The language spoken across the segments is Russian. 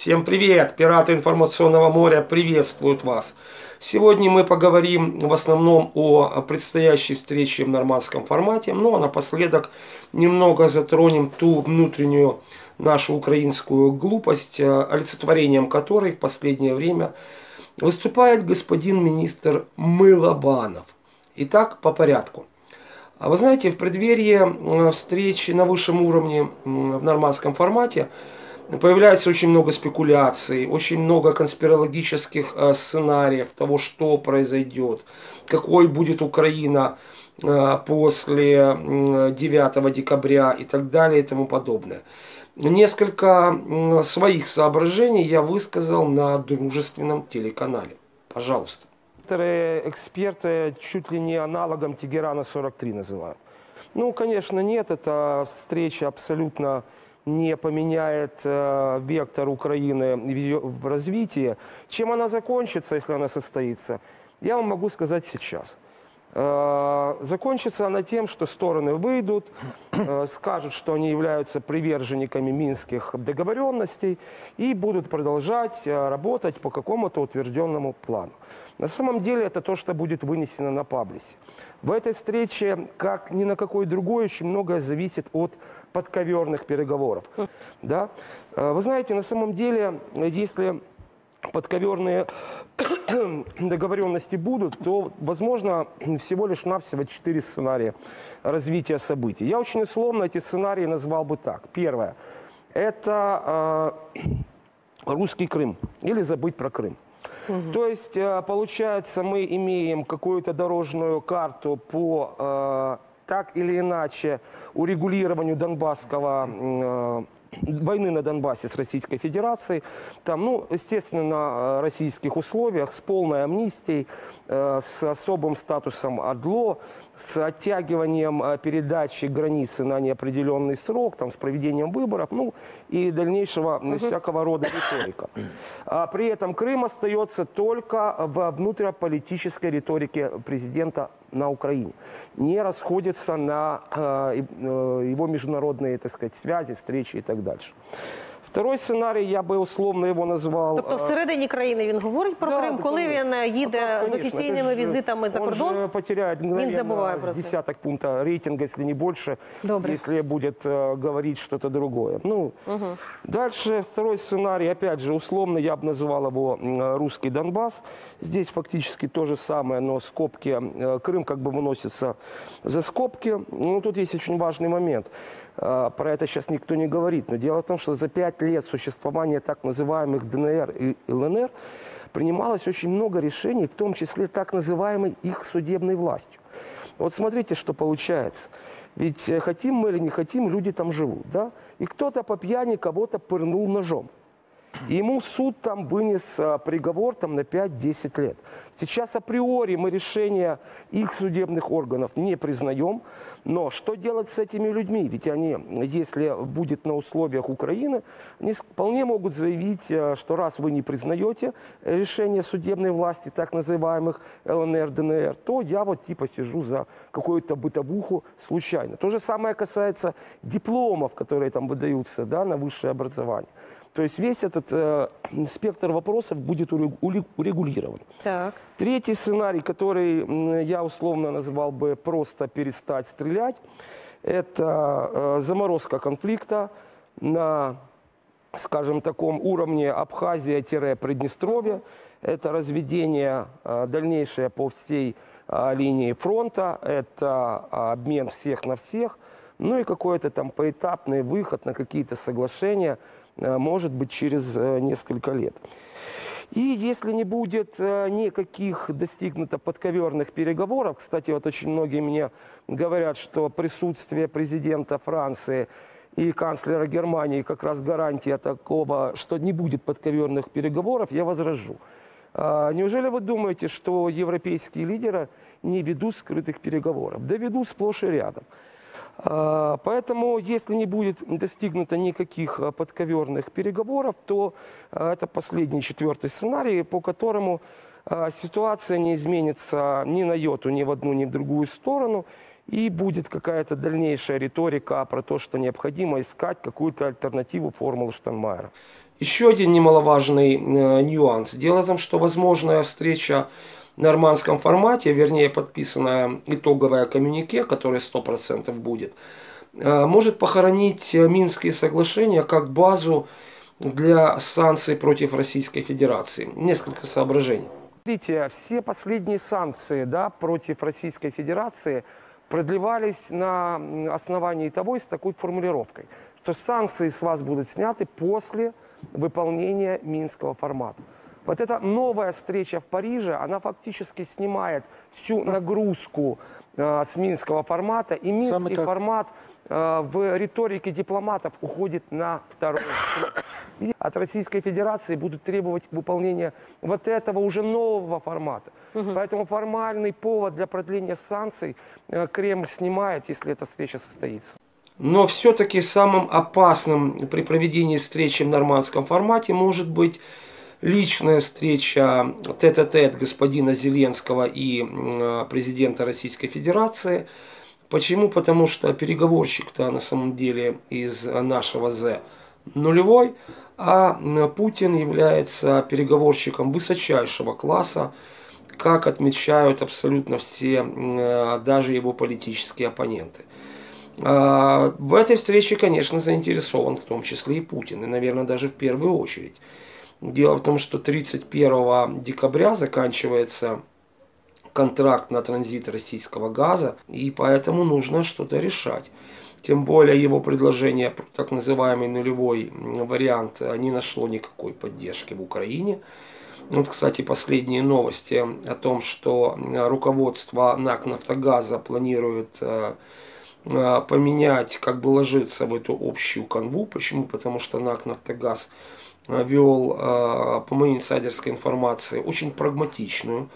Всем привет! Пираты информационного моря приветствуют вас. Сегодня мы поговорим в основном о предстоящей встрече в нормандском формате, но напоследок немного затронем ту внутреннюю нашу украинскую глупость, олицетворением которой в последнее время выступает господин министр Мылобанов. Итак, по порядку. Вы знаете, в преддверии встречи на высшем уровне в нормандском формате появляется очень много спекуляций, очень много конспирологических сценариев того, что произойдет, какой будет Украина после 9 декабря и так далее и тому подобное. Несколько своих соображений я высказал на дружественном телеканале. Пожалуйста. Некоторые эксперты чуть ли не аналогом Тегерана-43 называют. Ну, конечно, нет, эта встреча абсолютно не поменяет вектор Украины в развитии. Чем она закончится, если она состоится, я вам могу сказать сейчас. Закончится она тем, что стороны выйдут, скажут, что они являются приверженниками минских договоренностей и будут продолжать работать по какому-то утвержденному плану. На самом деле это то, что будет вынесено на паблисе. В этой встрече, как ни на какой другой, очень многое зависит от подковерных переговоров. Да? Вы знаете, на самом деле, если подковерные договоренности будут, то, возможно, всего лишь навсего 4 сценария развития событий. Я очень условно эти сценарии назвал бы так. Первое – это русский Крым или забыть про Крым. То есть, получается, мы имеем какую-то дорожную карту по так или иначе урегулированию донбасского войны на Донбассе с Российской Федерацией. Там, ну, естественно, на российских условиях, с полной амнистией, с особым статусом ОДЛО, с оттягиванием передачи границы на неопределенный срок, там, с проведением выборов, ну, и дальнейшего всякого рода риторика. При этом Крым остается только в внутриполитической риторике президента на Украине. Не расходится на его международные, так сказать, связи, встречи и так дальше. Второй сценарій, я би условно його назвав... Тобто всередині країни він говорить про Крим, коли він їде з офіційними візитами за кордон, он потеряет мгновенно с десяток пунктов рейтинга, если не больше, если будет говорить что-то другое. Ну, дальше второй сценарий, опять же, условно я бы называл его русский Донбасс. Здесь фактически то же самое, но скобки, Крым как бы выносится за скобки. Ну, тут есть очень важный момент. Про это сейчас никто не говорит. Но дело в том, что за 5 лет существования так называемых ДНР и ЛНР принималось очень много решений, в том числе так называемой их судебной властью. Вот смотрите, что получается. Ведь хотим мы или не хотим, люди там живут, да? И кто-то по пьяни кого-то пырнул ножом. И ему суд там вынес приговор там, на 5-10 лет. Сейчас априори мы решения их судебных органов не признаем. Но что делать с этими людьми? Ведь они, если будет на условиях Украины, они вполне могут заявить, что раз вы не признаете решение судебной власти, так называемых ЛНР, ДНР, то я вот типа сижу за какую-то бытовуху случайно. То же самое касается дипломов, которые там выдаются, да, на высшее образование. То есть весь этот спектр вопросов будет урегулирован. Так. Третий сценарий, который я условно назвал бы просто перестать стрелять, это заморозка конфликта на, скажем, таком уровне Абхазия-Приднестровье. Это разведение дальнейшее по всей линии фронта, это обмен всех на всех, ну и какой-то там поэтапный выход на какие-то соглашения, может быть, через несколько лет. И если не будет никаких достигнуто подковерных переговоров, кстати, вот очень многие мне говорят, что присутствие президента Франции и канцлера Германии как раз гарантия такого, что не будет подковерных переговоров, я возражу. Неужели вы думаете, что европейские лидеры не ведут скрытых переговоров? Да ведут сплошь и рядом. Поэтому, если не будет достигнуто никаких подковерных переговоров, то это последний, 4-й сценарий, по которому ситуация не изменится ни на йоту, ни в одну, ни в другую сторону. и будет какая-то дальнейшая риторика про то, что необходимо искать какую-то альтернативу формулы Штайнмайера. Еще один немаловажный нюанс. Дело в том, что возможная встреча в нормандском формате, вернее подписанное итоговое коммюнике, которое 100% будет, может похоронить Минские соглашения как базу для санкций против Российской Федерации. Несколько соображений. Смотрите, все последние санкции, да, против Российской Федерации продлевались на основании того и с такой формулировкой, что санкции с вас будут сняты после выполнения Минского формата. Вот эта новая встреча в Париже, она фактически снимает всю нагрузку с Минского формата, и Минский формат в риторике дипломатов уходит на второй план. И от Российской Федерации будут требовать выполнения вот этого уже нового формата. Поэтому формальный повод для продления санкций Кремль снимает, если эта встреча состоится. Но все-таки самым опасным при проведении встречи в нормандском формате может быть личная встреча тет-а-тет господина Зеленского и президента Российской Федерации. Почему? Потому что переговорщик-то на самом деле из нашего З нулевой, а Путин является переговорщиком высочайшего класса, как отмечают абсолютно все, даже его политические оппоненты. В этой встрече, конечно, заинтересован в том числе и Путин, и, наверное, даже в первую очередь. Дело в том, что 31 декабря заканчивается контракт на транзит российского газа, и поэтому нужно что-то решать. Тем более его предложение, так называемый нулевой вариант, не нашло никакой поддержки в Украине. Вот, кстати, последние новости о том, что руководство НАК «Нафтогаза» планирует поменять, как бы ложиться в эту общую канву. Почему? Потому что НАК «Нафтогаз» вел, по моей инсайдерской информации, очень прагматичную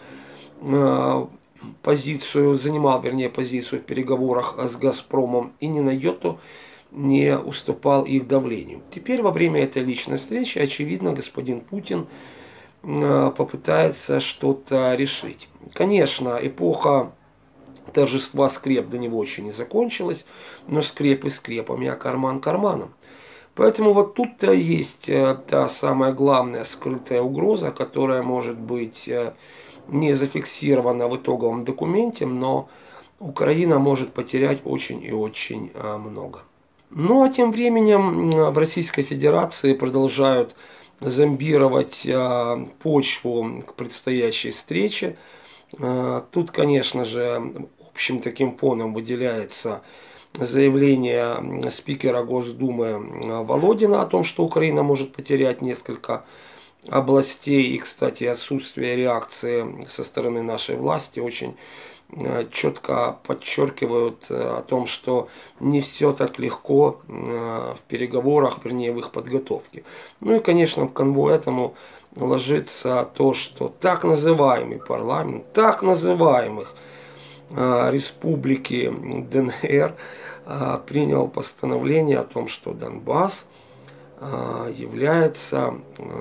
позицию, занимал, вернее, позицию в переговорах с «Газпромом» и ни на йоту не уступал их давлению. Теперь во время этой личной встречи, очевидно, господин Путин попытается что-то решить. Конечно, эпоха торжества скреп для него еще не закончилась, но скрепы скрепами, а карман карманом. Поэтому вот тут-то есть та самая главная скрытая угроза, которая может быть не зафиксирована в итоговом документе, но Украина может потерять очень и очень много. Ну а тем временем в Российской Федерации продолжают зомбировать почву к предстоящей встрече. Тут, конечно же, общим таким фоном выделяется заявление спикера Госдумы Володина о том, что Украина может потерять несколько областей. И, кстати, отсутствие реакции со стороны нашей власти очень четко подчеркивают о том, что не все так легко в переговорах, вернее, в их подготовке. Ну и, конечно, в канву этому ложится то, что так называемый парламент, так называемых республики ДНР принял постановление о том, что Донбасс является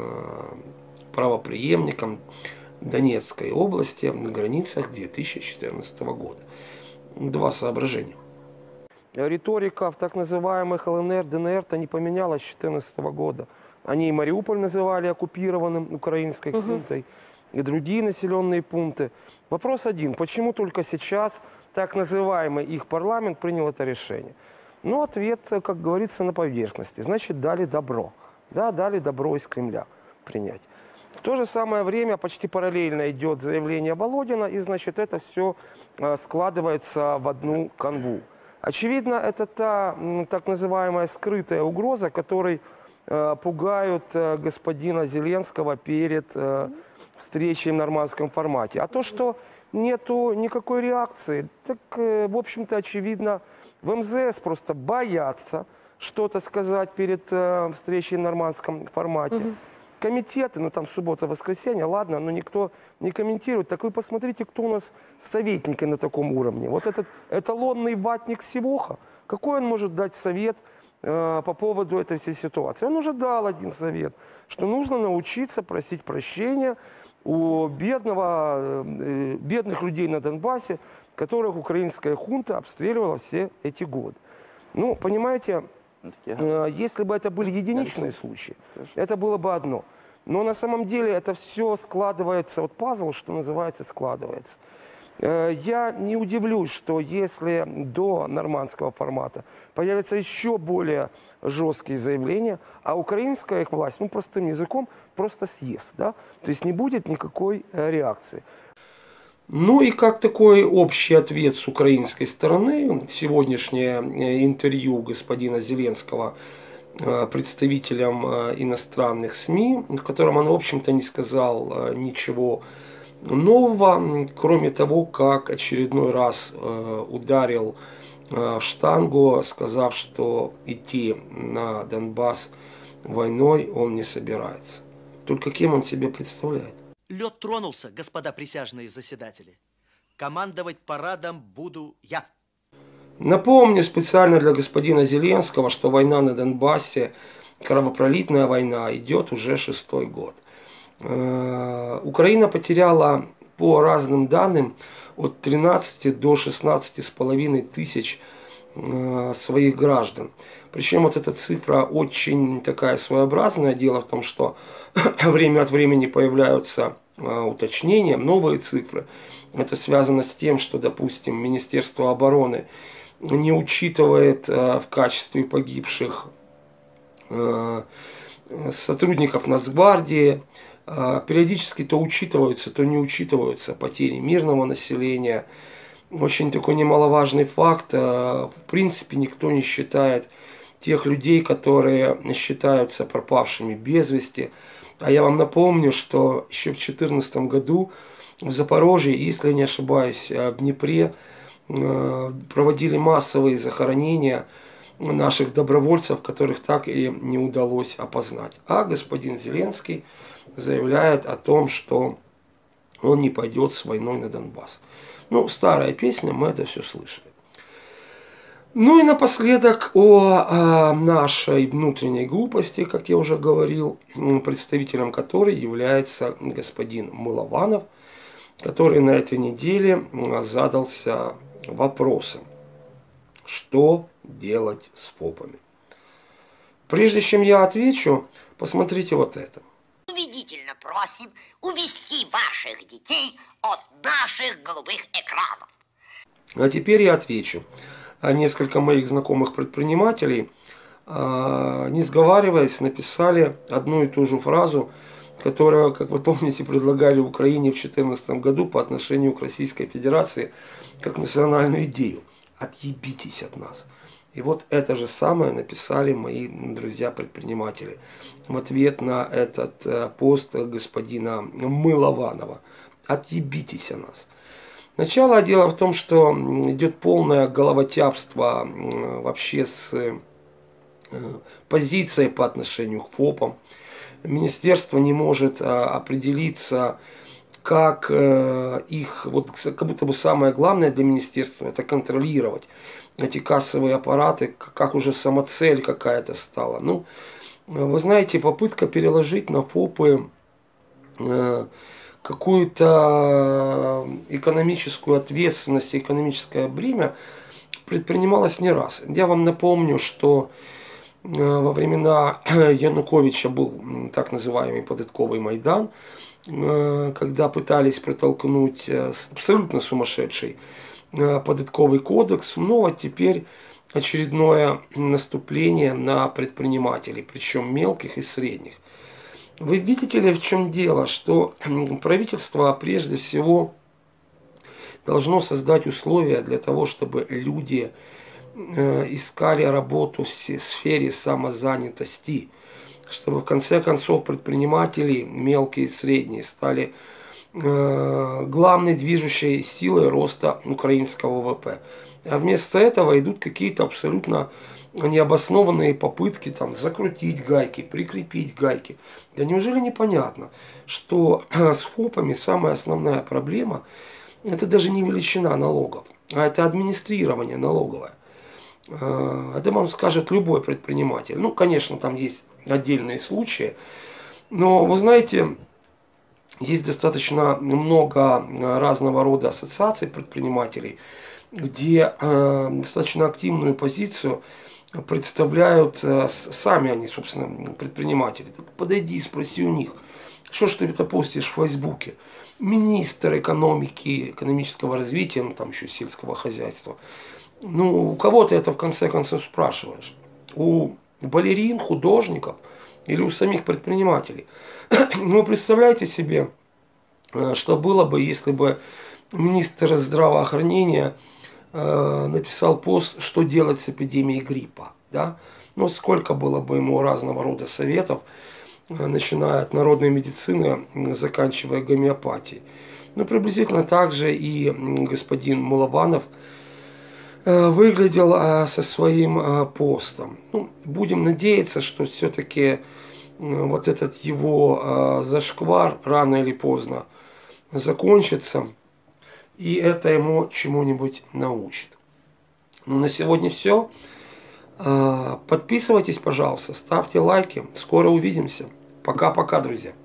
правопреемником Донецкой области на границах 2014 года. Два соображения. Риторика в так называемых ЛНР, ДНР-то не поменялась с 2014 года. Они и Мариуполь называли оккупированным украинской хунтой, и другие населенные пункты. Вопрос один. Почему только сейчас так называемый их парламент принял это решение? Ну, ответ, как говорится, на поверхности. Значит, дали добро. Да, дали добро из Кремля принять. В то же самое время почти параллельно идет заявление Володина, и, значит, это все складывается в одну канву. Очевидно, это та так называемая скрытая угроза, которой пугают господина Зеленского перед встречей в нормандском формате. А то, что нету никакой реакции, так, в общем-то, очевидно, в МЗС просто боятся что-то сказать перед встречей в нормандском формате. Комитеты, ну там суббота, воскресенье, ладно, но никто не комментирует. Так вы посмотрите, кто у нас советники на таком уровне. Вот этот эталонный ватник Сивоха, какой он может дать совет по поводу этой всей ситуации? Он уже дал один совет, что нужно научиться просить прощения у бедных людей на Донбассе, которых украинская хунта обстреливала все эти годы. Ну, понимаете, если бы это были единичные случаи, это было бы одно. Но на самом деле это все складывается, вот пазл, что называется, складывается. Я не удивлюсь, что если до нормандского формата появятся еще более жесткие заявления, а украинская их власть, ну, простым языком, просто съест, да? То есть не будет никакой реакции. Ну и как такой общий ответ с украинской стороны, сегодняшнее интервью господина Зеленского представителям иностранных СМИ, в котором он, в общем-то, не сказал ничего нового, кроме того, как очередной раз ударил в штангу, сказав, что идти на Донбасс войной он не собирается. Только кем он себе представляет? Лед тронулся, господа присяжные заседатели. Командовать парадом буду я. Напомню специально для господина Зеленского, что война на Донбассе, кровопролитная война, идет уже 6-й год. Украина потеряла по разным данным от 13 до 16,5 тысяч своих граждан. Причем вот эта цифра очень такая своеобразная. Дело в том, что время от времени появляются уточнения, новые цифры. Это связано с тем, что, допустим, Министерство обороны не учитывает в качестве погибших сотрудников Нацгвардии. Периодически то учитываются, то не учитываются потери мирного населения. Очень такой немаловажный факт. В принципе, никто не считает тех людей, которые считаются пропавшими без вести. А я вам напомню, что еще в 2014 году в Запорожье, если не ошибаюсь, в Днепре проводили массовые захоронения наших добровольцев, которых так и не удалось опознать. А господин Зеленский заявляет о том, что он не пойдет с войной на Донбасс. Ну, старая песня, мы это все слышали. Ну и напоследок о нашей внутренней глупости, как я уже говорил, представителем которой является господин Милованов, который на этой неделе задался вопросом, что делать с ФОПами. Прежде чем я отвечу, посмотрите вот это. Убедительно просим увести ваших детей от наших голубых экранов. А теперь я отвечу. Несколько моих знакомых предпринимателей, не сговариваясь, написали одну и ту же фразу, которую, как вы помните, предлагали Украине в 2014 году по отношению к Российской Федерации как национальную идею. Отъебитесь от нас. И вот это же самое написали мои друзья-предприниматели в ответ на этот пост господина Милованова. Отъебитесь от нас. Начало дела в том, что идет полное головотяпство вообще с позицией по отношению к ФОПам. Министерство не может определиться, как их, вот как будто бы самое главное для министерства это контролировать эти кассовые аппараты, как уже самоцель какая-то стала. Ну, вы знаете, попытка переложить на ФОПы какую-то экономическую ответственность, экономическое бремя предпринималось не раз. Я вам напомню, что во времена Януковича был так называемый податковый Майдан, когда пытались протолкнуть абсолютно сумасшедший податковый кодекс, но вот теперь очередное наступление на предпринимателей, причем мелких и средних. Вы видите ли, в чем дело, что правительство прежде всего должно создать условия для того, чтобы люди искали работу в сфере самозанятости, чтобы в конце концов предприниматели, мелкие и средние, стали главной движущей силой роста украинского ВВП. А вместо этого идут какие-то абсолютно необоснованные попытки там закрутить гайки, прикрепить гайки. Да неужели непонятно, что с ФОПами самая основная проблема это даже не величина налогов, а это администрирование налоговое. Это вам скажет любой предприниматель. Ну, конечно, там есть отдельные случаи, но вы знаете, есть достаточно много разного рода ассоциаций предпринимателей, где достаточно активную позицию представляют сами они, собственно, предприниматели. Подойди, спроси у них, что ж ты это постишь в Фейсбуке. Министр экономики, экономического развития, ну там еще сельского хозяйства. Ну, у кого ты это в конце концов спрашиваешь? У балерин, художников или у самих предпринимателей? Ну, представляете себе, что было бы, если бы министр здравоохранения написал пост, что делать с эпидемией гриппа. Да? Ну, сколько было бы ему разного рода советов, начиная от народной медицины, заканчивая гомеопатией. Ну, приблизительно так же и господин Мулованов выглядел со своим постом. Ну, будем надеяться, что все-таки вот этот его зашквар рано или поздно закончится, и это ему чему-нибудь научит. Ну, на сегодня все. Подписывайтесь, пожалуйста, ставьте лайки. Скоро увидимся. Пока-пока, друзья.